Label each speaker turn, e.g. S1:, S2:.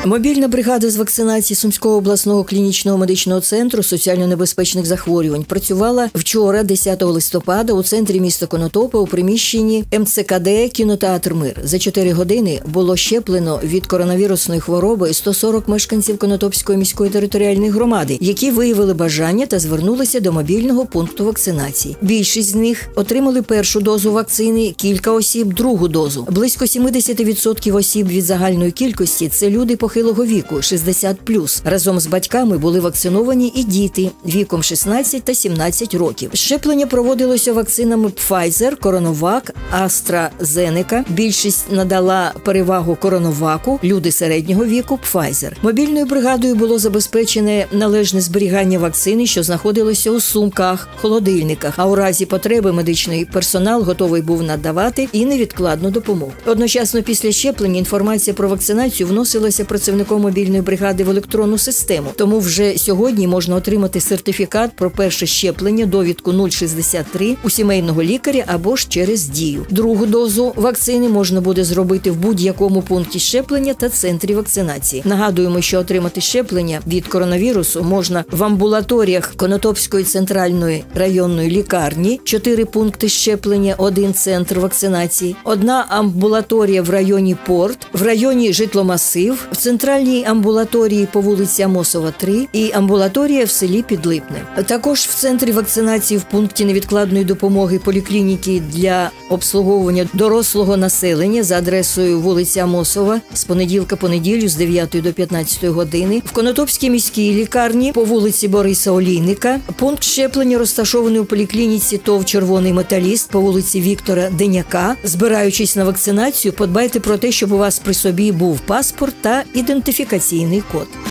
S1: Мобільна бригада з вакцинації Сумського обласного клінічного медичного центру соціально небезпечних захворювань працювала вчора, 10 листопада, у центрі міста Конотопа у приміщенні МЦКД «Кінотеатр Мир». За 4 години було щеплено від коронавірусної хвороби 140 мешканців Конотопської міської територіальної громади, які виявили бажання та звернулися до мобільного пункту вакцинації. Більшість з них отримали першу дозу вакцини, кілька осіб – другу дозу. Близько 70% осіб від загальної кількості – це люди похилого віку, 60+. Разом з батьками були вакциновані і діти віком 16 та 17 років. Щеплення проводилося вакцинами Pfizer, CoronaVac, AstraZeneca. Більшість надала перевагу CoronaVac, люди середнього віку – Pfizer. Мобільною бригадою було забезпечене належне зберігання вакцини, що знаходилося у сумках, холодильниках, а у разі потреби медичний персонал готовий був надавати і невідкладну допомогу. Одночасно після щеплення інформація про вакцинацію вносилася працівником мобільної бригади в електронну систему. Тому вже сьогодні можна отримати сертифікат про перше щеплення, довідку 063 у сімейного лікаря або ж через Дію. Другу дозу вакцини можна буде зробити в будь-якому пункті щеплення та центрі вакцинації. Нагадуємо, що отримати щеплення від коронавірусу можна в амбулаторіях Конотопської центральної районної лікарні, 4 пункти щеплення, 1 центр вакцинації, 1 амбулаторія в районі Порт, в районі Житломасив, в центральній амбулаторії по вулиці Амосова, 3 і амбулаторія в селі Підлипне. Також в центрі вакцинації в пункті невідкладної допомоги поліклініки для обслуговування дорослого населення за адресою вулиця Амосова з понеділка по неділю з 9 до 15 години, в Конотопській міській лікарні по вулиці Бориса Олійника, пункт щеплення розташований у поліклініці ТОВ «Червоний металіст» по вулиці Віктора Деняка. Збираючись на вакцинацію, подбайте про те, щоб у вас при собі був паспорт та ідентифікаційний код.